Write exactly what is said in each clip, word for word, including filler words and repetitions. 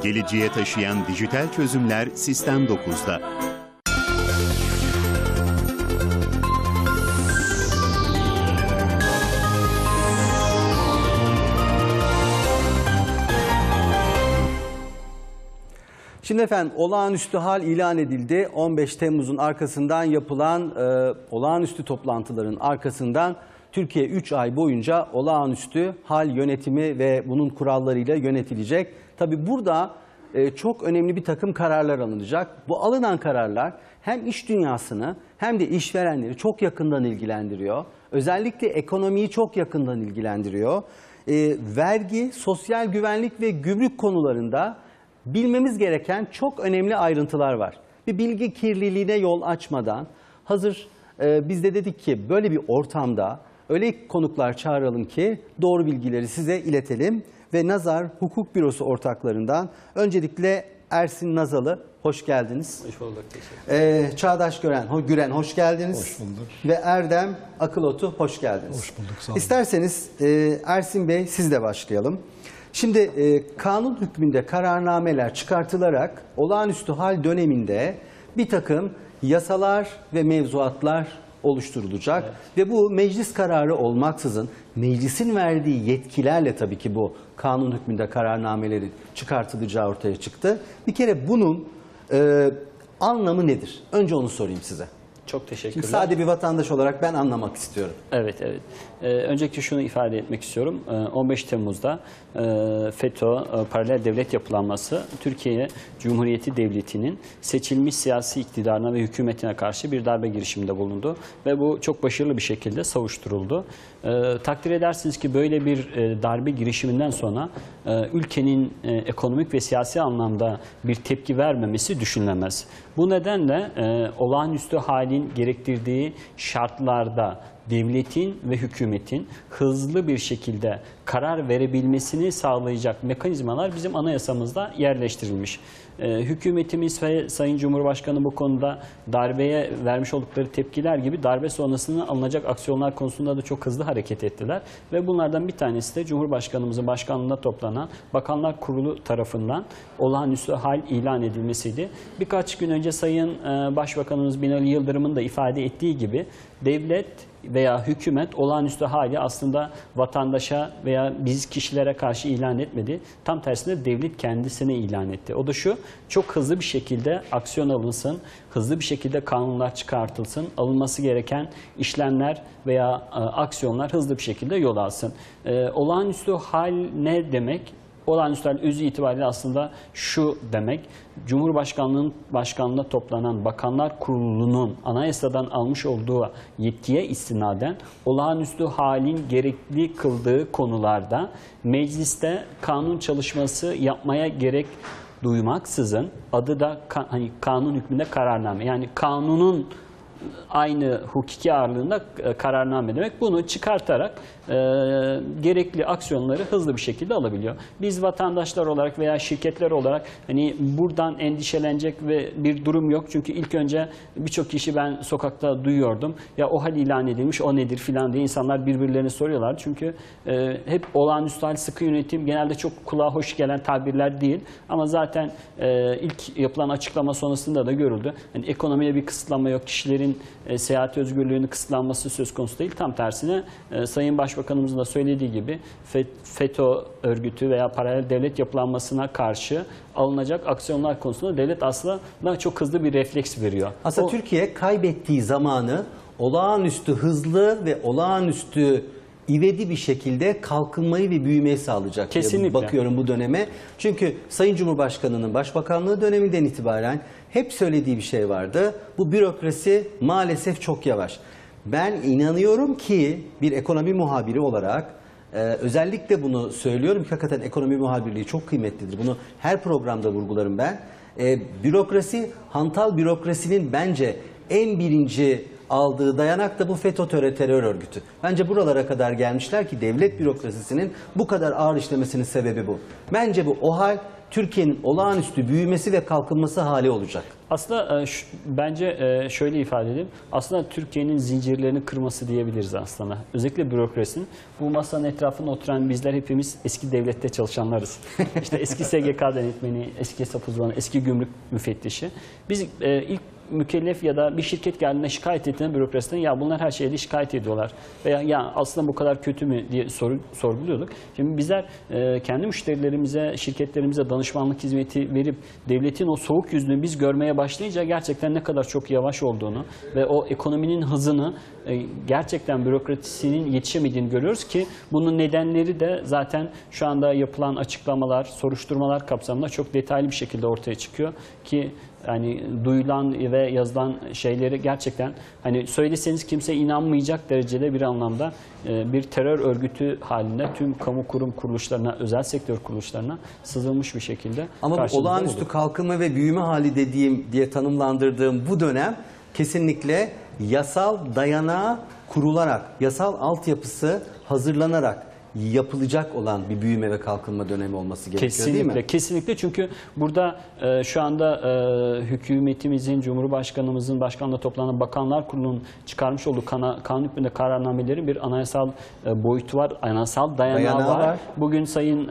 Geleceğe taşıyan dijital çözümler Sistem dokuzda. Şimdi efendim olağanüstü hal ilan edildi. on beş Temmuz'un arkasından yapılan e, olağanüstü toplantıların arkasından Türkiye üç ay boyunca olağanüstü hal yönetimi ve bunun kurallarıyla yönetilecek. Tabii burada e, çok önemli bir takım kararlar alınacak. Bu alınan kararlar hem iş dünyasını hem de işverenleri çok yakından ilgilendiriyor. Özellikle ekonomiyi çok yakından ilgilendiriyor. E, vergi, sosyal güvenlik ve gümrük konularında bilmemiz gereken çok önemli ayrıntılar var. Bir bilgi kirliliğine yol açmadan hazır e, biz de dedik ki böyle bir ortamda öyle konuklar çağıralım ki doğru bilgileri size iletelim. Ve Nazar Hukuk Bürosu ortaklarından öncelikle Ersin Nazalı, hoş geldiniz. Hoş bulduk, teşekkür ederim. Ee, Çağdaş Gören, Güren, hoş geldiniz. Hoş bulduk. Ve Erdem Akılotu, hoş geldiniz. Hoş bulduk, sağ olun. İsterseniz e, Ersin Bey sizle başlayalım. Şimdi e, kanun hükmünde kararnameler çıkartılarak olağanüstü hal döneminde bir takım yasalar ve mevzuatlar oluşturulacak. Evet. Ve bu meclis kararı olmaksızın meclisin verdiği yetkilerle tabii ki bu kanun hükmünde kararnamelerin çıkartılacağı ortaya çıktı. Bir kere bunun e, anlamı nedir? Önce onu sorayım size. Çok teşekkürler. Şimdi sade bir vatandaş olarak ben anlamak istiyorum. Evet, evet. Ee, öncelikle şunu ifade etmek istiyorum. Ee, on beş Temmuz'da e, FETÖ, e, paralel devlet yapılanması, Türkiye Cumhuriyeti Devleti'nin seçilmiş siyasi iktidarına ve hükümetine karşı bir darbe girişiminde bulundu. Ve bu çok başarılı bir şekilde savuşturuldu. Ee, takdir edersiniz ki böyle bir e, darbe girişiminden sonra e, ülkenin e, ekonomik ve siyasi anlamda bir tepki vermemesi düşünülemez. Bu nedenle e, olağanüstü halin gerektirdiği şartlarda devletin ve hükümetin hızlı bir şekilde karar verebilmesini sağlayacak mekanizmalar bizim anayasamızda yerleştirilmiş. Ee, hükümetimiz ve Sayın Cumhurbaşkanı bu konuda darbeye vermiş oldukları tepkiler gibi darbe sonrasında alınacak aksiyonlar konusunda da çok hızlı hareket ettiler. Ve bunlardan bir tanesi de Cumhurbaşkanımızın başkanlığında toplanan Bakanlar Kurulu tarafından olağanüstü hal ilan edilmesiydi. Birkaç gün önce Sayın e, Başbakanımız Binali Yıldırım'ın da ifade ettiği gibi devlet veya hükümet olağanüstü hali aslında vatandaşa veya biz kişilere karşı ilan etmedi. Tam tersine devlet kendisine ilan etti. O da şu, çok hızlı bir şekilde aksiyon alınsın, hızlı bir şekilde kanunlar çıkartılsın, alınması gereken işlemler veya e, aksiyonlar hızlı bir şekilde yol alsın. E, olağanüstü hal ne demek? Olağanüstü hal özü itibariyle aslında şu demek, Cumhurbaşkanlığının başkanlığında toplanan Bakanlar Kurulu'nun anayasadan almış olduğu yetkiye istinaden olağanüstü halin gerekli kıldığı konularda mecliste kanun çalışması yapmaya gerek duymaksızın, adı da hani kanun hükmünde kararname, yani kanunun aynı hukuki ağırlığında kararname demek. Bunu çıkartarak e, gerekli aksiyonları hızlı bir şekilde alabiliyor. Biz vatandaşlar olarak veya şirketler olarak hani buradan endişelenecek ve bir durum yok. Çünkü ilk önce birçok kişi ben sokakta duyuyordum. Ya o hal ilan edilmiş, o nedir filan diye insanlar birbirlerine soruyorlar. Çünkü e, hep olağanüstü hal, sıkı yönetim genelde çok kulağa hoş gelen tabirler değil. Ama zaten e, ilk yapılan açıklama sonrasında da görüldü. Yani ekonomiye bir kısıtlama yok, kişilerin E, seyahat özgürlüğünün kısıtlanması söz konusu değil. Tam tersine e, Sayın Başbakanımızın da söylediği gibi FETÖ örgütü veya paralel devlet yapılanmasına karşı alınacak aksiyonlar konusunda devlet aslında çok hızlı bir refleks veriyor. Aslında o, Türkiye kaybettiği zamanı olağanüstü hızlı ve olağanüstü ivedi bir şekilde kalkınmayı ve büyümeyi sağlayacak. Kesinlikle. Bakıyorum bu döneme. Çünkü Sayın Cumhurbaşkanı'nın başbakanlığı döneminden itibaren hep söylediği bir şey vardı. Bu bürokrasi maalesef çok yavaş. Ben inanıyorum ki bir ekonomi muhabiri olarak e, özellikle bunu söylüyorum ki hakikaten ekonomi muhabirliği çok kıymetlidir. Bunu her programda vurgularım ben. E, bürokrasi, hantal bürokrasinin bence en birinci aldığı dayanak da bu FETÖ terör örgütü. Bence buralara kadar gelmişler ki devlet bürokrasisinin bu kadar ağır işlemesinin sebebi bu. Bence bu o hal Türkiye'nin olağanüstü büyümesi ve kalkınması hali olacak? Aslında e, şu- bence e, şöyle ifade edeyim. Aslında Türkiye'nin zincirlerini kırması diyebiliriz aslında. Özellikle bürokrasinin. Bu masanın etrafında oturan bizler hepimiz eski devlette çalışanlarız. İşte eski S G K denetmeni, eski hesap uzmanı, eski gümrük müfettişi. Biz e, ilk mükellef ya da bir şirket geldiğinde şikayet ettiğinde bürokrasiden ya bunlar her şeyde şikayet ediyorlar. Veya ya aslında bu kadar kötü mü diye soru, sorguluyorduk. Şimdi bizler e, kendi müşterilerimize, şirketlerimize danışmanlık hizmeti verip devletin o soğuk yüzünü biz görmeye başlayınca gerçekten ne kadar çok yavaş olduğunu ve o ekonominin hızını e, gerçekten bürokrasinin yetişemediğini görüyoruz ki bunun nedenleri de zaten şu anda yapılan açıklamalar, soruşturmalar kapsamında çok detaylı bir şekilde ortaya çıkıyor ki yani duyulan ve yazılan şeyleri gerçekten hani söyleseniz kimse inanmayacak derecede bir anlamda e, bir terör örgütü halinde tüm kamu kurum kuruluşlarına, özel sektör kuruluşlarına sızılmış bir şekilde. Ama bu olağanüstü olduk. kalkınma ve büyüme hali dediğim diye tanımlandırdığım bu dönem kesinlikle yasal dayanağı kurularak, yasal altyapısı hazırlanarak yapılacak olan bir büyüme ve kalkınma dönemi olması gerekiyor, Kesinlikle, değil mi? kesinlikle çünkü burada e, şu anda e, hükümetimizin, Cumhurbaşkanımızın başkanla toplanan Bakanlar Kurulu'nun çıkarmış olduğu kana, kanun hükmünde kararnamelerin bir anayasal e, boyutu var, anayasal dayanağı, Dayanağı var. var. Bugün Sayın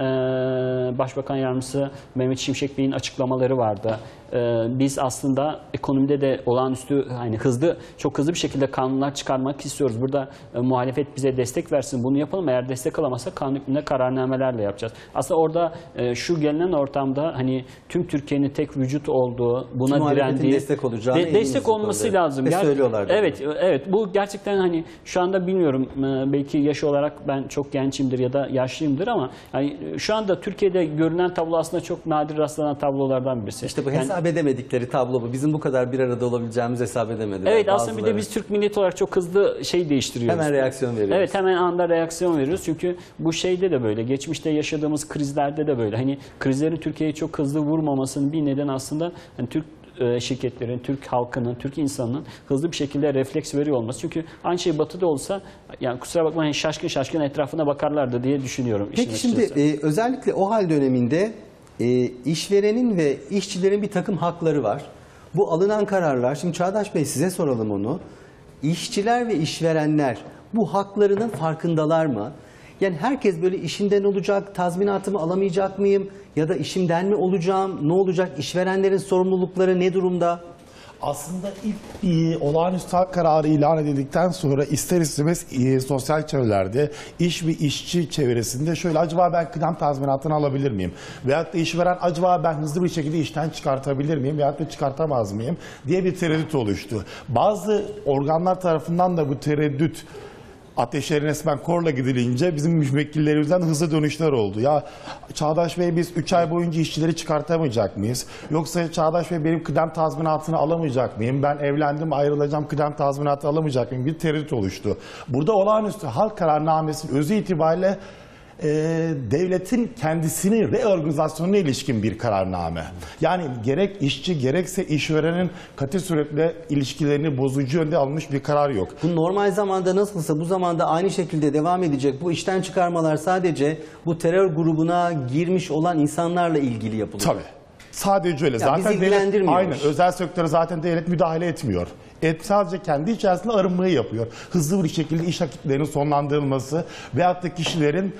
e, Başbakan Yardımcısı Mehmet Şimşek Bey'in açıklamaları vardı. E, biz aslında ekonomide de olağanüstü, hani hızlı, çok hızlı bir şekilde kanunlar çıkarmak istiyoruz. Burada e, muhalefet bize destek versin, bunu yapalım. Eğer destek alamazsak kanun hükmünde kararnamelerle yapacağız. Aslında orada e, şu gelinen ortamda hani tüm Türkiye'nin tek vücut olduğu, buna Muhalefetin direndiği, destek olacağını de, eminiz destek bu olması konuda. lazım. Ve Ger- söylüyorlar da Evet, evet. Bu gerçekten hani şu anda bilmiyorum, e, belki yaş olarak ben çok gençimdir ya da yaşlıyımdır ama hani şu anda Türkiye'de görünen tablo aslında çok nadir rastlanan tablolardan birisi. İşte bu Yani- hesap edemedikleri tablo bu. Bizim bu kadar bir arada olabileceğimizi hesap edemediler. Evet, aslında bir bazıları. de biz Türk milleti olarak çok hızlı şey değiştiriyoruz. Hemen reaksiyon veriyoruz. Evet, hemen anda reaksiyon veriyoruz. Çünkü bu şeyde de böyle. Geçmişte yaşadığımız krizlerde de böyle. Hani krizlerin Türkiye'yi çok hızlı vurmamasının bir nedeni aslında hani Türk e, şirketlerin, Türk halkının, Türk insanının hızlı bir şekilde refleks veriyor olması. Çünkü aynı şey Batı'da olsa yani kusura bakmayın şaşkın şaşkın etrafına bakarlardı diye düşünüyorum. Peki şimdi e, özellikle o hal döneminde e, işverenin ve işçilerin bir takım hakları var. Bu alınan kararlar, şimdi Çağdaş Bey size soralım onu. İşçiler ve işverenler bu haklarının farkındalar mı? Yani herkes böyle işinden olacak, tazminatımı alamayacak mıyım? Ya da işimden mi olacağım? Ne olacak? İşverenlerin sorumlulukları ne durumda? Aslında ilk e, olağanüstü hal kararı ilan edildikten sonra ister istemez e, sosyal çevrelerde, iş ve işçi çevresinde şöyle acaba ben kıdem tazminatını alabilir miyim? Veyahut da işveren acaba ben hızlı bir şekilde işten çıkartabilir miyim? Veyahut da çıkartamaz mıyım? Diye bir tereddüt oluştu. Bazı organlar tarafından da bu tereddüt ateşlerin resmen korla gidilince bizim müvekkillerimizden hızlı dönüşler oldu. Ya Çağdaş Bey biz üç ay boyunca işçileri çıkartamayacak mıyız? Yoksa Çağdaş Bey benim kıdem tazminatını alamayacak mıyım? Ben evlendim ayrılacağım kıdem tazminatı alamayacak mıyım? Bir tereddüt oluştu. Burada olağanüstü hal kararnamesinin özü itibariyle e, devletin kendisinin reorganizasyonuna ilişkin bir kararname. Yani gerek işçi gerekse işverenin katı suretle ilişkilerini bozucu yönde almış bir karar yok. Bu normal zamanda nasılsa bu zamanda aynı şekilde devam edecek. Bu işten çıkarmalar sadece bu terör grubuna girmiş olan insanlarla ilgili yapılıyor. Tabii. Sadece öyle. Ya zaten bizi devlet, ilgilendirmiyor. aynen özel sektöre zaten devlet müdahale etmiyor. Et, sadece kendi içerisinde arınmayı yapıyor. Hızlı bir şekilde iş vakitlerinin sonlandırılması veyahut da kişilerin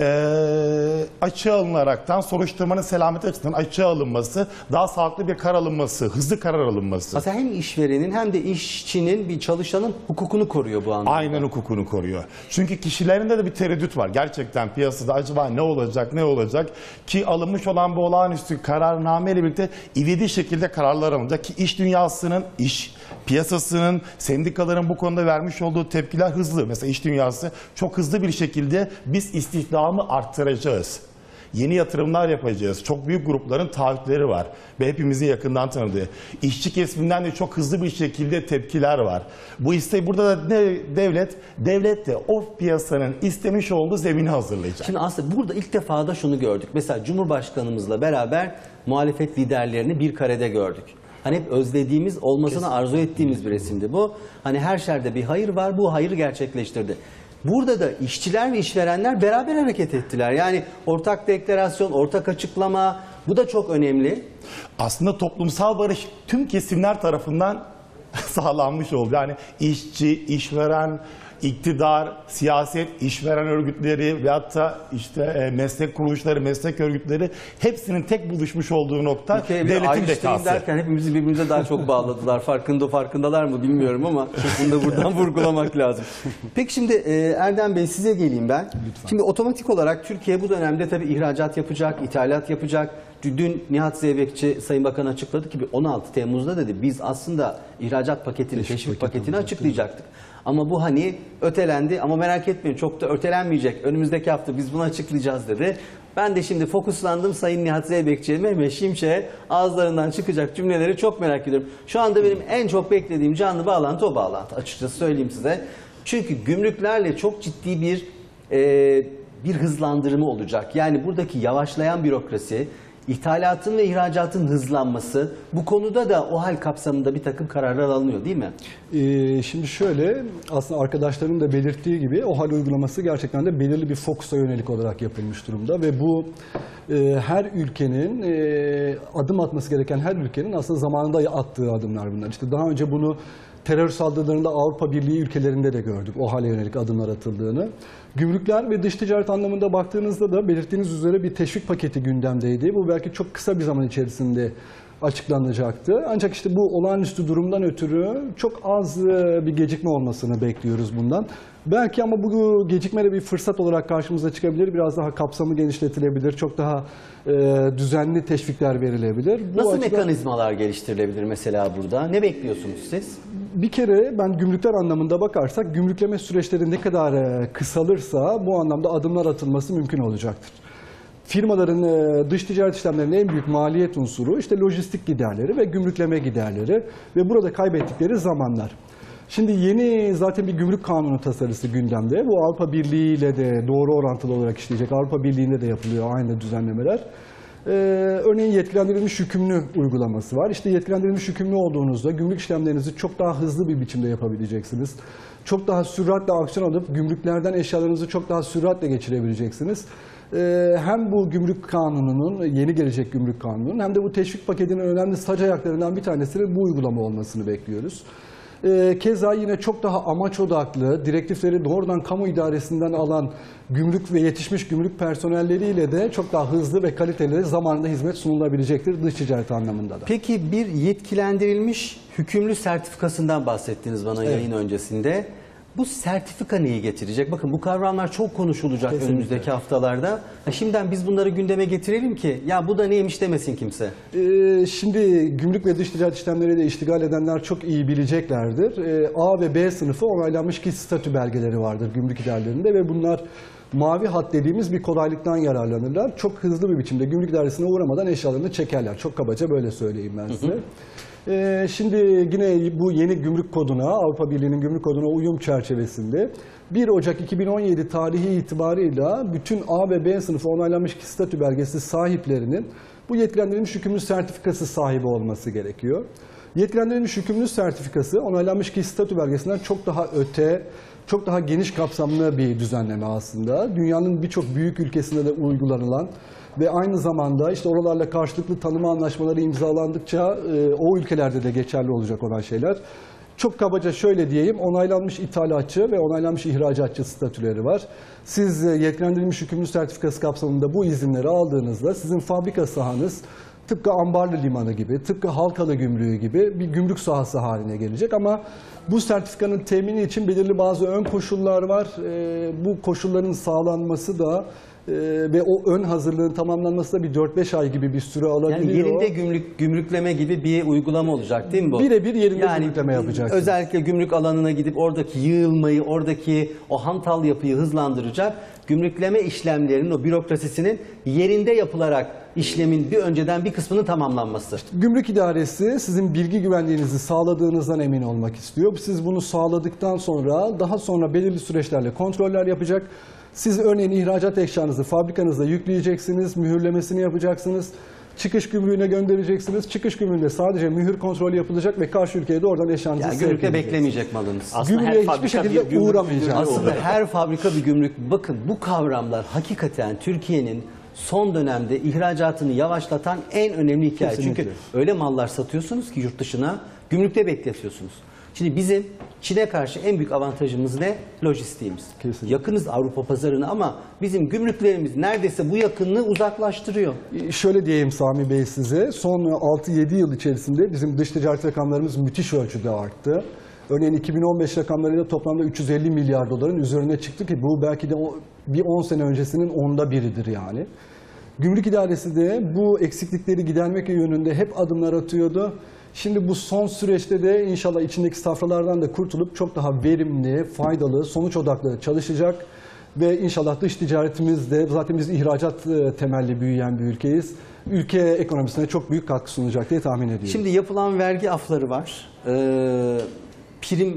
e, açığa alınaraktan soruşturmanın selamet açısından açığa alınması, daha sağlıklı bir karar alınması, hızlı karar alınması. Aslında hem işverenin hem de işçinin, bir çalışanın hukukunu koruyor bu anlamda. Aynen hukukunu koruyor. Çünkü kişilerinde de bir tereddüt var. Gerçekten piyasada acaba ne olacak, ne olacak? Ki alınmış olan bu olağanüstü kararname ile birlikte ivedi şekilde kararlar alınacak. Ki iş dünyasının, iş piyasasının, sendikaların bu konuda vermiş olduğu tepkiler hızlı. Mesela iş dünyası çok hızlı bir şekilde biz istihdamı arttıracağız. Yeni yatırımlar yapacağız. Çok büyük grupların taahhütleri var ve hepimizin yakından tanıdığı. İşçi kesiminden de çok hızlı bir şekilde tepkiler var. Bu iste burada da ne, devlet, devlet de o piyasanın istemiş olduğu zemini hazırlayacak. Şimdi aslında burada ilk defa da şunu gördük. Mesela Cumhurbaşkanımızla beraber muhalefet liderlerini bir karede gördük. Hani hep özlediğimiz, olmasını Kesinlikle. arzu ettiğimiz bir resimdi bu. Hani her şerde bir hayır var, bu hayır gerçekleştirdi. Burada da işçiler ve işverenler beraber hareket ettiler. Yani ortak deklarasyon, ortak açıklama, Bu da çok önemli. Aslında toplumsal barış tüm kesimler tarafından sağlanmış oldu. Yani işçi, işveren, iktidar, siyaset, işveren örgütleri veyahut da işte meslek kuruluşları, meslek örgütleri hepsinin tek buluşmuş olduğu nokta devletin bekası. Derken hepimizi birbirimize daha çok bağladılar. Farkında farkındalar mı bilmiyorum ama bunu da buradan vurgulamak lazım. Peki şimdi Erdem Bey size geleyim ben. Lütfen. Şimdi otomatik olarak Türkiye bu dönemde tabii ihracat yapacak, ithalat yapacak. Dün Nihat Zeybekçi Sayın Bakan açıkladı ki on altı Temmuz'da dedi biz aslında ihracat paketini, teşvik, teşvik paketini açıklayacaktık. Ama bu hani ötelendi ama merak etmeyin çok da ötelenmeyecek. Önümüzdeki hafta biz bunu açıklayacağız dedi. Ben de şimdi fokuslandım Sayın Nihat Zeybekçi'ye, Mehmet Şimşek'e ağızlarından çıkacak cümleleri çok merak ediyorum. Şu anda benim en çok beklediğim canlı bağlantı o bağlantı açıkçası söyleyeyim size. Çünkü gümrüklerle çok ciddi bir e, bir hızlandırma olacak. Yani buradaki yavaşlayan bürokrasi, İthalatın ve ihracatın hızlanması, bu konuda da O H A L kapsamında bir takım kararlar alınıyor değil mi? Ee, şimdi şöyle, aslında arkadaşların da belirttiği gibi O H A L uygulaması gerçekten de belirli bir fokusa yönelik olarak yapılmış durumda. Ve bu e, her ülkenin, e, adım atması gereken her ülkenin aslında zamanında attığı adımlar bunlar. İşte daha önce bunu terör saldırılarında Avrupa Birliği ülkelerinde de gördük O H A L'e yönelik adımlar atıldığını. Gümrükler ve dış ticaret anlamında baktığınızda da belirttiğiniz üzere bir teşvik paketi gündemdeydi. Bu belki çok kısa bir zaman içerisinde açıklanacaktı. Ancak işte bu olağanüstü durumdan ötürü çok az bir gecikme olmasını bekliyoruz bundan. Belki ama bu gecikme de bir fırsat olarak karşımıza çıkabilir. Biraz daha kapsamı genişletilebilir. Çok daha e, düzenli teşvikler verilebilir. Bu Nasıl açıdan mekanizmalar geliştirilebilir mesela burada? Ne bekliyorsunuz siz? Bir kere ben gümrükler anlamında bakarsak gümrükleme süreçleri ne kadar kısalırsa bu anlamda adımlar atılması mümkün olacaktır. Firmaların dış ticaret işlemlerinin en büyük maliyet unsuru işte lojistik giderleri ve gümrükleme giderleri ve burada kaybettikleri zamanlar. Şimdi yeni zaten bir gümrük kanunu tasarısı gündemde. Bu Avrupa Birliği ile de doğru orantılı olarak işleyecek. Avrupa Birliği'nde de yapılıyor aynı düzenlemeler. Ee, örneğin yetkilendirilmiş yükümlü uygulaması var. İşte yetkilendirilmiş yükümlü olduğunuzda gümrük işlemlerinizi çok daha hızlı bir biçimde yapabileceksiniz. Çok daha süratle aksiyon alıp gümrüklerden eşyalarınızı çok daha süratle geçirebileceksiniz. Ee, hem bu gümrük kanununun, yeni gelecek gümrük kanununun hem de bu teşvik paketinin önemli sac ayaklarından bir tanesinin bu uygulama olmasını bekliyoruz. Ee, keza yine çok daha amaç odaklı, direktifleri doğrudan kamu idaresinden alan gümrük ve yetişmiş gümrük personelleriyle de çok daha hızlı ve kaliteli zamanında hizmet sunulabilecektir dış ticaret anlamında da. Peki bir yetkilendirilmiş hükümlü sertifikasından bahsettiniz bana evet. Yayın öncesinde. Bu sertifika neyi getirecek? Bakın bu kavramlar çok konuşulacak kesinlikle önümüzdeki haftalarda. Şimdiden biz bunları gündeme getirelim ki ya bu da neymiş demesin kimse. Ee, şimdi gümrük ve dış ticaret işlemleriyle iştigal edenler çok iyi bileceklerdir. Ee, A ve B sınıfı onaylanmış kişi statü belgeleri vardır gümrük idarelerinde ve bunlar mavi hat dediğimiz bir kolaylıktan yararlanırlar. Çok hızlı bir biçimde gümrük dairesine uğramadan eşyalarını çekerler. Çok kabaca böyle söyleyeyim ben size. Hı hı. Ee, şimdi yine bu yeni gümrük koduna, Avrupa Birliği'nin gümrük koduna uyum çerçevesinde bir Ocak iki bin on yedi tarihi itibarıyla bütün A ve B sınıfı onaylanmış kişi statü belgesi sahiplerinin bu yetkilendirilmiş yükümlülük sertifikası sahibi olması gerekiyor. Yetkilendirilmiş yükümlülük sertifikası onaylanmış kişi statü belgesinden çok daha öte, çok daha geniş kapsamlı bir düzenleme aslında. Dünyanın birçok büyük ülkesinde de uygulanılan ve aynı zamanda işte oralarla karşılıklı tanıma anlaşmaları imzalandıkça e, o ülkelerde de geçerli olacak olan şeyler. Çok kabaca şöyle diyeyim, onaylanmış ithalatçı ve onaylanmış ihracatçı statüleri var. Siz e, yetkilendirilmiş yükümlülük sertifikası kapsamında bu izinleri aldığınızda sizin fabrika sahanız tıpkı ambarlı limanı gibi, tıpkı Halkalı gümrüğü gibi bir gümrük sahası haline gelecek. Ama bu sertifikanın temini için belirli bazı ön koşullar var. E, bu koşulların sağlanması da Ee, ve o ön hazırlığın tamamlanması da bir dört beş ay gibi bir süre alabiliyor. Yani yerinde gümrük, gümrükleme gibi bir uygulama olacak değil mi bu? Birebir yerinde yani, gümrükleme yapacaksınız. Özellikle gümrük alanına gidip oradaki yığılmayı, oradaki o hantal yapıyı hızlandıracak gümrükleme işlemlerinin, o bürokrasisinin yerinde yapılarak işlemin bir önceden bir kısmının tamamlanması. Gümrük idaresi sizin bilgi güvenliğinizi sağladığınızdan emin olmak istiyor. Siz bunu sağladıktan sonra daha sonra belirli süreçlerle kontroller yapacak. Siz örneğin ihracat eşyanızı fabrikanızda yükleyeceksiniz, mühürlemesini yapacaksınız, çıkış gümrüğüne göndereceksiniz. Çıkış gümrüğünde sadece mühür kontrolü yapılacak ve karşı ülkeye de oradan eşyanızı yani sevk edeceksiniz. Gümrükte beklemeyecek malınız. Aslında gümrüğe hiçbir şekilde uğramayacak. Aslında her fabrika bir gümrük. Bakın bu kavramlar hakikaten Türkiye'nin son dönemde ihracatını yavaşlatan en önemli hikaye. Kesinlikle. Çünkü öyle mallar satıyorsunuz ki yurt dışına, gümrükte bekletiyorsunuz. Şimdi bizim Çin'e karşı en büyük avantajımız ne? Lojistiğimiz. Kesinlikle. Yakınız Avrupa pazarına ama bizim gümrüklerimiz neredeyse bu yakınlığı uzaklaştırıyor. Şöyle diyeyim Sami Bey size, son altı yedi yıl içerisinde bizim dış ticaret rakamlarımız müthiş ölçüde arttı. Örneğin iki bin on beş rakamlarıyla toplamda üç yüz elli milyar doların üzerine çıktı ki bu belki de bir on sene öncesinin onda biridir yani. Gümrük İdaresi de bu eksiklikleri gidermek yönünde hep adımlar atıyordu. Şimdi bu son süreçte de inşallah içindeki safralardan da kurtulup çok daha verimli, faydalı, sonuç odaklı çalışacak. Ve inşallah dış ticaretimiz de, zaten biz ihracat temelli büyüyen bir ülkeyiz, ülke ekonomisine çok büyük katkı sunacak diye tahmin ediyorum. Şimdi yapılan vergi afları var, ee, prim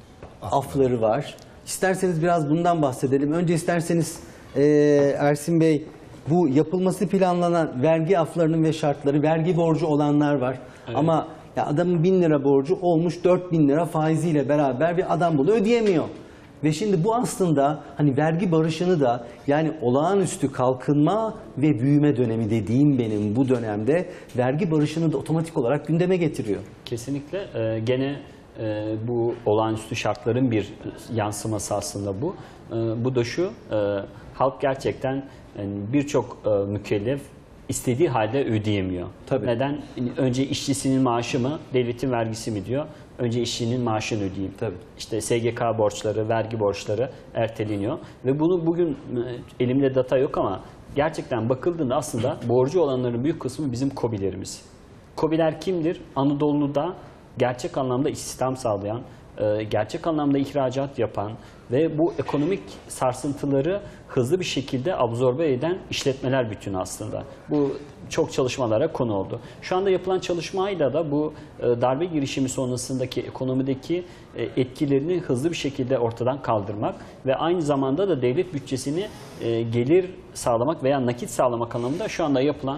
afları var. İsterseniz biraz bundan bahsedelim. Önce isterseniz e, Ersin Bey, bu yapılması planlanan vergi aflarının ve şartları, vergi borcu olanlar var. Evet. Ama ya adamın bin lira borcu olmuş dört bin lira faiziyle beraber bir adam bunu ödeyemiyor. Ve şimdi bu aslında hani vergi barışını da, yani olağanüstü kalkınma ve büyüme dönemi dediğim benim bu dönemde vergi barışını da otomatik olarak gündeme getiriyor. Kesinlikle. Ee, gene e, bu olağanüstü şartların bir yansıması aslında bu. Ee, bu da şu, e, halk gerçekten yani birçok e, mükellef istediği halde ödeyemiyor. Tabii. Neden? Önce işçisinin maaşı mı, devletin vergisi mi diyor. Önce işçinin maaşını ödeyeyim. Tabii. İşte S G K borçları, vergi borçları erteleniyor. Ve bunu bugün elimde data yok ama gerçekten bakıldığında aslında borcu olanların büyük kısmı bizim KOBİ'lerimiz. KOBİ'ler kimdir? Anadolu'da gerçek anlamda istihdam sağlayan, gerçek anlamda ihracat yapan ve bu ekonomik sarsıntıları hızlı bir şekilde absorbe eden işletmeler bütünü aslında. Bu çok çalışmalara konu oldu. Şu anda yapılan çalışmayla da bu darbe girişimi sonrasındaki ekonomideki etkilerini hızlı bir şekilde ortadan kaldırmak ve aynı zamanda da devlet bütçesini gelir sağlamak veya nakit sağlamak anlamında şu anda yapılan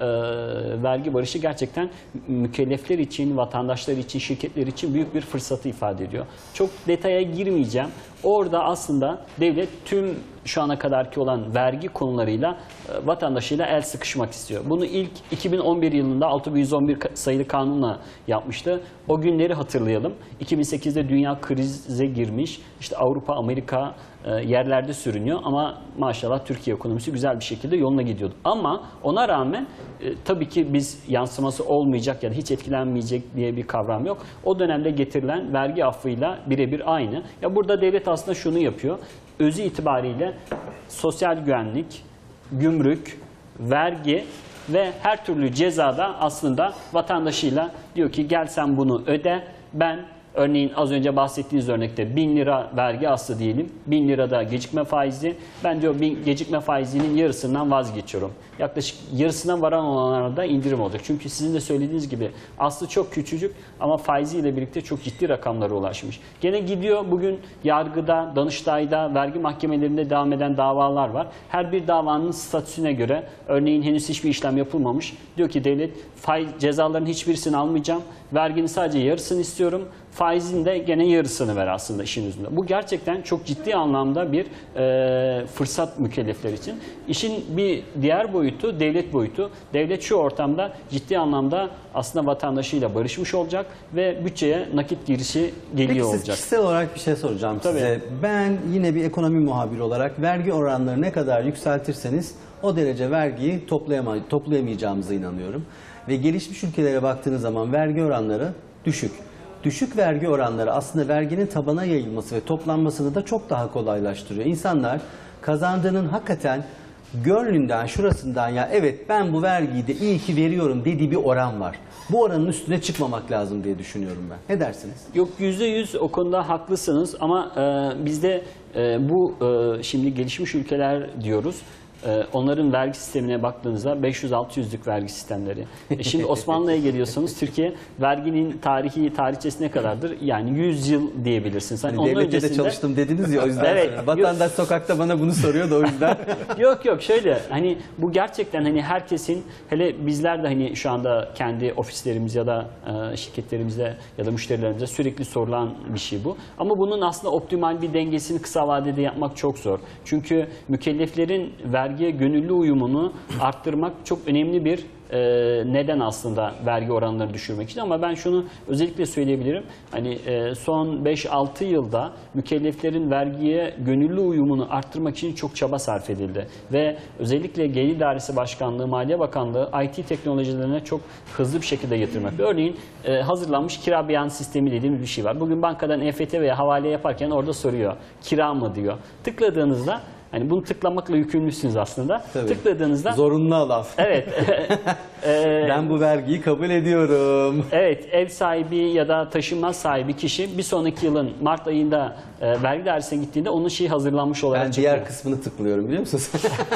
vergi barışı gerçekten mükellefler için, vatandaşlar için, şirketler için büyük bir fırsatı ifade ediyor. Çok detaya girmeyeceğim. Orada aslında devlet tüm şu ana kadarki olan vergi konularıyla vatandaşıyla el sıkışmak istiyor. Bunu ilk iki bin on bir yılında altı bin yüz on bir sayılı kanunla yapmıştı. O günleri hatırlayalım. iki bin sekizde dünya krize girmiş. İşte Avrupa, Amerika yerlerde sürünüyor ama maşallah Türkiye ekonomisi güzel bir şekilde yoluna gidiyordu. Ama ona rağmen e, tabii ki biz yansıması olmayacak ya da hiç etkilenmeyecek diye bir kavram yok. O dönemde getirilen vergi affıyla birebir aynı. Ya burada devlet aslında şunu yapıyor. Özü itibariyle sosyal güvenlik, gümrük, vergi ve her türlü cezada aslında vatandaşıyla diyor ki gel sen bunu öde, ben örneğin az önce bahsettiğiniz örnekte bin lira vergi aslı diyelim, bin lirada gecikme faizi, ben diyor bin gecikme faizinin yarısından vazgeçiyorum. Yaklaşık yarısına varan olanlarda indirim olacak. Çünkü sizin de söylediğiniz gibi aslı çok küçücük ama faiziyle birlikte çok ciddi rakamlara ulaşmış. Gene gidiyor bugün yargıda, Danıştay'da, vergi mahkemelerinde devam eden davalar var. Her bir davanın statüsüne göre örneğin henüz hiçbir işlem yapılmamış. Diyor ki devlet faiz cezaların hiçbirisini almayacağım. Verginin sadece yarısını istiyorum. Faizin de gene yarısını ver aslında işin üzerinde. Bu gerçekten çok ciddi anlamda bir e, fırsat mükellefler için. İşin bir diğer boyutu devlet boyutu. Devlet şu ortamda ciddi anlamda aslında vatandaşıyla barışmış olacak ve bütçeye nakit girişi geliyor Peki olacak. siz kişisel olarak bir şey soracağım Tabii. size. Ben yine bir ekonomi muhabiri olarak vergi oranları ne kadar yükseltirseniz o derece vergiyi toplayama, toplayamayacağımıza inanıyorum. Ve gelişmiş ülkelere baktığınız zaman vergi oranları düşük. Düşük vergi oranları aslında verginin tabana yayılması ve toplanmasını da çok daha kolaylaştırıyor. İnsanlar kazandığının hakikaten gönlünden, şurasından ya evet ben bu vergiyi de iyi ki veriyorum dediği bir oran var. Bu oranın üstüne çıkmamak lazım diye düşünüyorum ben. Ne dersiniz? Yok yüzde yüz o konuda haklısınız ama e, bizde e, bu e, şimdi gelişmiş ülkeler diyoruz. Onların vergi sistemine baktığınızda beş yüz altı yüzlük vergi sistemleri. E şimdi Osmanlı'ya geliyorsanız Türkiye verginin tarihi tarihçesi ne kadardır? Yani yüz yıl diyebilirsiniz. Hani Onun devlette öncesinde... de çalıştım dediniz ya o yüzden. Evet, vatandaş sokakta bana bunu soruyor da o yüzden. yok yok şöyle hani bu gerçekten hani herkesin hele bizler de hani şu anda kendi ofislerimiz ya da e, şirketlerimizde ya da müşterilerimize sürekli sorulan bir şey bu. Ama bunun aslında optimal bir dengesini kısa vadede yapmak çok zor. Çünkü mükelleflerin vergi vergiye gönüllü uyumunu arttırmak çok önemli bir e, neden aslında vergi oranlarını düşürmek için. Ama ben şunu özellikle söyleyebilirim. Hani e, son beş altı yılda mükelleflerin vergiye gönüllü uyumunu arttırmak için çok çaba sarf edildi. Ve özellikle Gelir İdaresi Başkanlığı, Maliye Bakanlığı I T teknolojilerine çok hızlı bir şekilde yatırmak. Örneğin e, hazırlanmış kira beyan sistemi dediğimiz bir şey var. Bugün bankadan E F T veya havale yaparken orada soruyor. Kira mı diyor. Tıkladığınızda, hani bunu tıklamakla yükümlüsünüz aslında. Tabii. Tıkladığınızda Zorunlu alaf. evet. e, Ben bu vergiyi kabul ediyorum. Evet, ev sahibi ya da taşınmaz sahibi kişi bir sonraki yılın Mart ayında e, vergi dairesine gittiğinde onun şeyi hazırlanmış olarak Ben çıkıyor. diğer kısmını tıklıyorum, biliyor musunuz?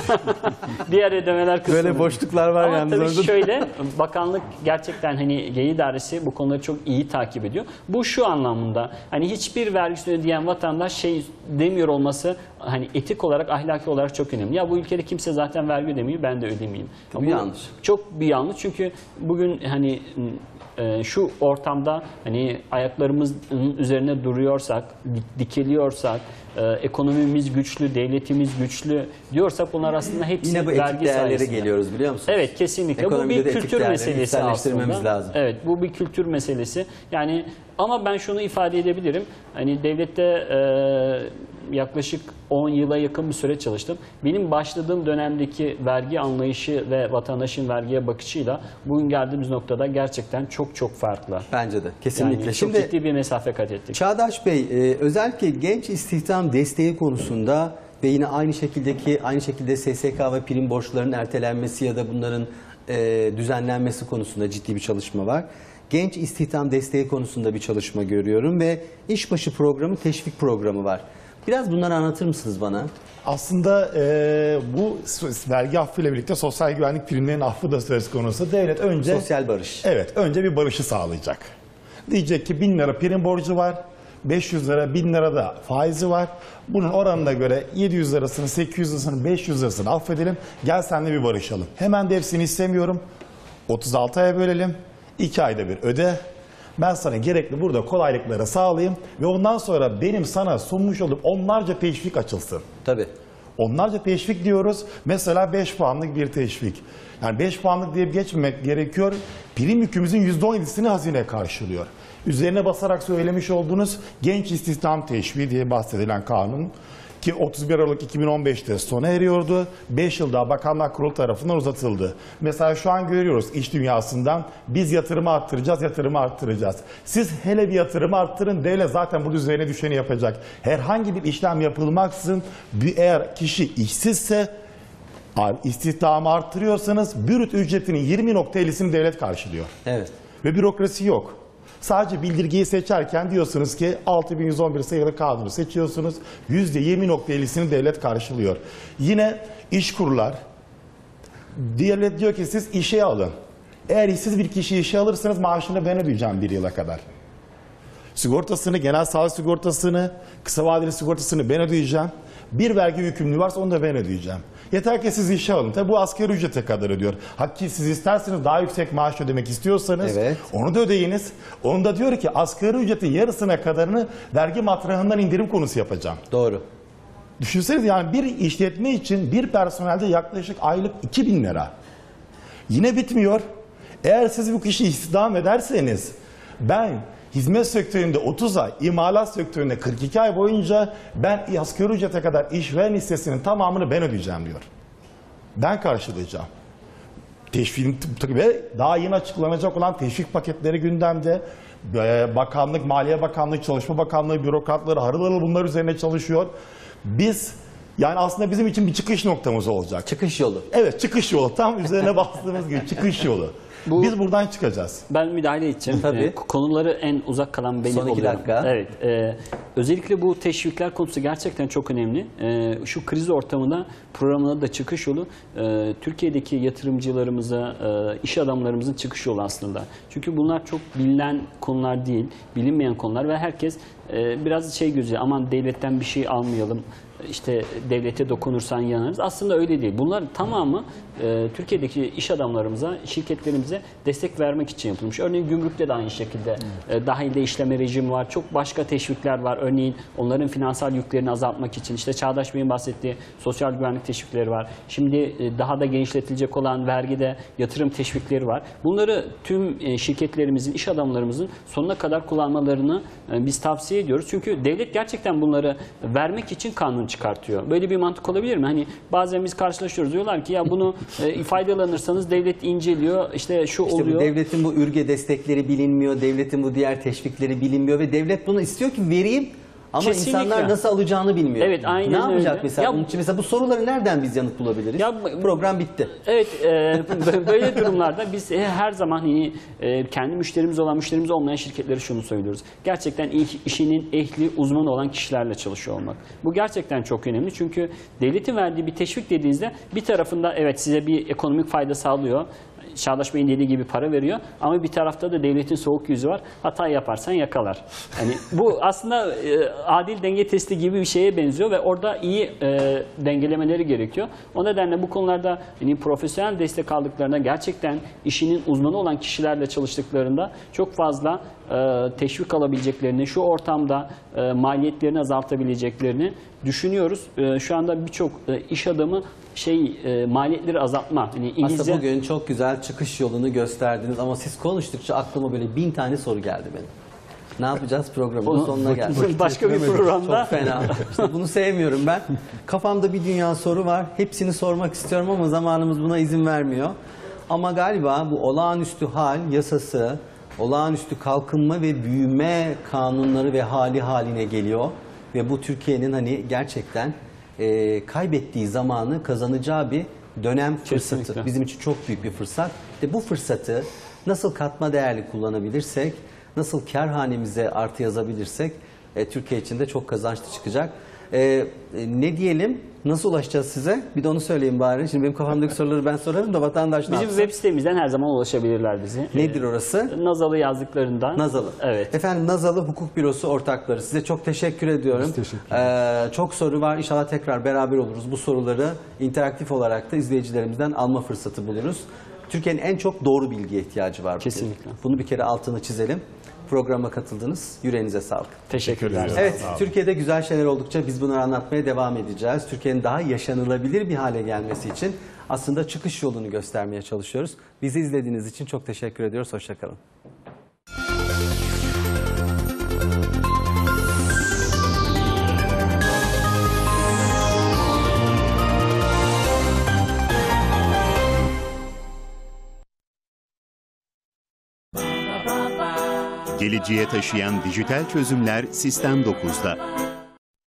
Diğer ödemeler kısmı. Böyle boşluklar var Ama yalnız tabii orada. şöyle, bakanlık gerçekten hani Gelir İdaresi bu konuları çok iyi takip ediyor. Bu şu anlamında, hani hiçbir vergisini ödeyen vatandaş şey demiyor olması, hani etik olarak, ahlaki olarak çok önemli. Ya bu ülkede kimse zaten vergi ödemiyor, ben de ödemeyeyim. Bu yanlış. Çok bir yanlış, çünkü bugün hani e, şu ortamda hani ayaklarımızın üzerine duruyorsak, dikeliyorsak, e, ekonomimiz güçlü, devletimiz güçlü diyorsak bunlar aslında hepsi Yine bu vergi etik değerlere sayesinde. geliyoruz, biliyor musunuz? Evet, kesinlikle. Ekonomide bu de bir etik kültür değerleri meselesi yükselleştirmemiz aslında. lazım. Evet, bu bir kültür meselesi. Yani ama ben şunu ifade edebilirim. Hani devlette e, yaklaşık on yıla yakın bir süre çalıştım. Benim başladığım dönemdeki vergi anlayışı ve vatandaşın vergiye bakışıyla bugün geldiğimiz noktada gerçekten çok çok farklı. Bence de. Kesinlikle. Yani çok Şimdi ciddi bir mesafe kat ettik. Çağdaş Bey, e, özellikle genç istihdam desteği konusunda ve yine aynı şekildeki aynı şekilde S S K ve prim borçlarının ertelenmesi ya da bunların e, düzenlenmesi konusunda ciddi bir çalışma var. Genç istihdam desteği konusunda bir çalışma görüyorum ve işbaşı programı, teşvik programı var. Biraz bunları anlatır mısınız bana? Aslında e, bu vergi affıyla birlikte sosyal güvenlik primlerinin affı da söz konusu. Devlet önce... Sosyal barış. Evet, önce bir barışı sağlayacak. Diyecek ki bin lira prim borcu var, beş yüz lira, bin lira da faizi var. Bunun oranına göre yedi yüz lirasını, sekiz yüz lirasını, beş yüz lirasını affedelim. Gel seninle bir barışalım. Hemen de hepsini istemiyorum. otuz altı aya bölelim. iki ayda bir öde. Ben sana gerekli burada kolaylıkları sağlayayım ve ondan sonra benim sana sunmuş olduğum onlarca teşvik açılsın. Tabii. Onlarca teşvik diyoruz. Mesela beş puanlık bir teşvik. Yani beş puanlık diye geçmemek gerekiyor. Prim yükümüzün yüzde on yedisini hazine karşılıyor. Üzerine basarak söylemiş olduğunuz genç istihdam teşviği diye bahsedilen kanun ki otuz bir Aralık iki bin on beşte sona eriyordu. beş yıl daha Bakanlar Kurulu tarafından uzatıldı. Mesela şu an görüyoruz iş dünyasından biz yatırımı arttıracağız, yatırımı arttıracağız. Siz hele bir yatırımı arttırın, devlet zaten bunun üzerine düşeni yapacak. Herhangi bir işlem yapılmaksızın eğer kişi işsizse, istihdamı arttırıyorsanız bürüt ücretinin yirmi nokta ellisini devlet karşılıyor. Evet. Ve bürokrasi yok. Sadece bildirgeyi seçerken diyorsunuz ki altı bin yüz on bir sayılı kanunu seçiyorsunuz. yüzde yirmi nokta ellisini devlet karşılıyor. Yine işkurlar, devlet diyor ki siz işe alın. Eğer işsiz bir kişi işe alırsanız maaşını ben ödeyeceğim bir yıla kadar. Sigortasını, genel sağlık sigortasını, kısa vadeli sigortasını ben ödeyeceğim. Bir vergi yükümlülüğü varsa onu da ben ödeyeceğim. Yeter ki siz işe alın. Tabi bu asgari ücrete kadar ödüyor. Hakki siz isterseniz daha yüksek maaş ödemek istiyorsanız Evet. onu da ödeyiniz. Onu da diyor ki asgari ücretin yarısına kadarını vergi matrahından indirim konusu yapacağım. Doğru. Düşünsenize yani bir işletme için bir personelde yaklaşık aylık iki bin lira. Yine bitmiyor. Eğer siz bu kişiyi istihdam ederseniz ben hizmet sektöründe otuz ay, imalat sektöründe kırk iki ay boyunca ben asgari ücrete kadar işveren hissesinin tamamını ben ödeyeceğim diyor. Ben karşılayacağım. Teşvik ve daha yeni açıklanacak olan teşvik paketleri gündemde. Bakanlık, Maliye Bakanlığı, Çalışma Bakanlığı, bürokratları harıl harıl bunlar üzerine çalışıyor. Biz yani aslında bizim için bir çıkış noktamız olacak. Çıkış yolu. Evet, çıkış yolu. Tam üzerine bastığımız gibi çıkış yolu. Bu- Biz buradan çıkacağız. Ben müdahale edeceğim. Tabii. Ee, konuları en uzak kalan benim Son iki oluyorum. dakika. Evet. E, özellikle bu teşvikler konusu gerçekten çok önemli. E, şu kriz ortamında programına da çıkış yolu e, Türkiye'deki yatırımcılarımıza, e, iş adamlarımızın çıkış yolu aslında. Çünkü bunlar çok bilinen konular değil, bilinmeyen konular ve herkes e, biraz şey gözü, aman devletten bir şey almayalım, işte devlete dokunursan yanarız. Aslında öyle değil. Bunlar tamamı e, Türkiye'deki iş adamlarımıza, şirketlerimize destek vermek için yapılmış. Örneğin gümrükte de aynı şekilde e, dahilde işleme rejimi var. Çok başka teşvikler var. Örneğin onların finansal yüklerini azaltmak için işte Çağdaş Bey'in bahsettiği sosyal güvenlik teşvikleri var. Şimdi e, daha da genişletilecek olan vergide yatırım teşvikleri var. Bunları tüm e, şirketlerimizin, iş adamlarımızın sonuna kadar kullanmalarını e, biz tavsiye ediyoruz. Çünkü devlet gerçekten bunları vermek için kanun çıkartıyor. Böyle bir mantık olabilir mi? Hani bazen biz karşılaşıyoruz, diyorlar ki ya bunu e, faydalanırsanız devlet inceliyor, işte şu İşte oluyor. bu devletin bu ÜRGE destekleri bilinmiyor, devletin bu diğer teşvikleri bilinmiyor ve devlet bunu istiyor ki vereyim ama Kesinlikle. insanlar nasıl alacağını bilmiyor. Evet, aynen ne yapacak öyle. mesela? Ya- Bunun için mesela bu soruları nereden biz yanıt bulabiliriz? Ya- Program bitti. Evet, e, böyle durumlarda biz her zaman hani, e, kendi müşterimiz olan, müşterimiz olmayan şirketlere şunu söylüyoruz. Gerçekten işinin ehli, uzmanı olan kişilerle çalışıyor olmak. Bu gerçekten çok önemli. Çünkü devletin verdiği bir teşvik dediğinizde bir tarafında evet size bir ekonomik fayda sağlıyor. Çağdaş Bey'in dediği gibi para veriyor ama bir tarafta da devletin soğuk yüzü var. Hata yaparsan yakalar. Yani bu aslında e, adil denge testi gibi bir şeye benziyor ve orada iyi e, dengelemeleri gerekiyor. O nedenle bu konularda yani profesyonel destek aldıklarında, gerçekten işinin uzmanı olan kişilerle çalıştıklarında çok fazla e, teşvik alabileceklerini, şu ortamda e, maliyetlerini azaltabileceklerini düşünüyoruz. E, şu anda birçok e, iş adamı şey e, maliyetleri azaltma. Hani İngilizce... Aslında bugün çok güzel çıkış yolunu gösterdiniz ama siz konuştukça aklıma böyle bin tane soru geldi benim. Ne yapacağız programın Onu- sonuna geldik. Başka bir programda. Çok fena. İşte bunu sevmiyorum ben. Kafamda bir dünya soru var. Hepsini sormak istiyorum ama zamanımız buna izin vermiyor. Ama galiba bu olağanüstü hal yasası, olağanüstü kalkınma ve büyüme kanunları ve hali haline geliyor. Ve bu Türkiye'nin hani gerçekten e, kaybettiği zamanı kazanacağı bir dönem fırsatı. Kesinlikle. Bizim için çok büyük bir fırsat. Ve bu fırsatı nasıl katma değerli kullanabilirsek, nasıl kar hanemize artı yazabilirsek e, Türkiye için de çok kazançlı çıkacak. E, e, ne diyelim? Nasıl ulaşacağız size? Bir de onu söyleyeyim bari. Şimdi benim kafamdaki soruları ben sorarım da vatandaş ne Bizim yapsın? web sitemizden her zaman ulaşabilirler bizi. Nedir orası? Nazalı yazdıklarında. Nazalı. Evet. Efendim Nazalı Hukuk Bürosu ortakları. Size çok teşekkür ediyorum. Biz teşekkür Ee, çok soru var. İnşallah tekrar beraber oluruz. Bu soruları interaktif olarak da izleyicilerimizden alma fırsatı buluruz. Türkiye'nin en çok doğru bilgiye ihtiyacı var. Kesinlikle. Bunu bir kere altını çizelim. Programa katıldınız. Yüreğinize sağlık. Teşekkürler. Evet, Türkiye'de güzel şeyler oldukça biz bunları anlatmaya devam edeceğiz. Türkiye'nin daha yaşanılabilir bir hale gelmesi için aslında çıkış yolunu göstermeye çalışıyoruz. Bizi izlediğiniz için çok teşekkür ediyoruz. Hoşçakalın. Geleceğe taşıyan dijital çözümler Sistem dokuzda.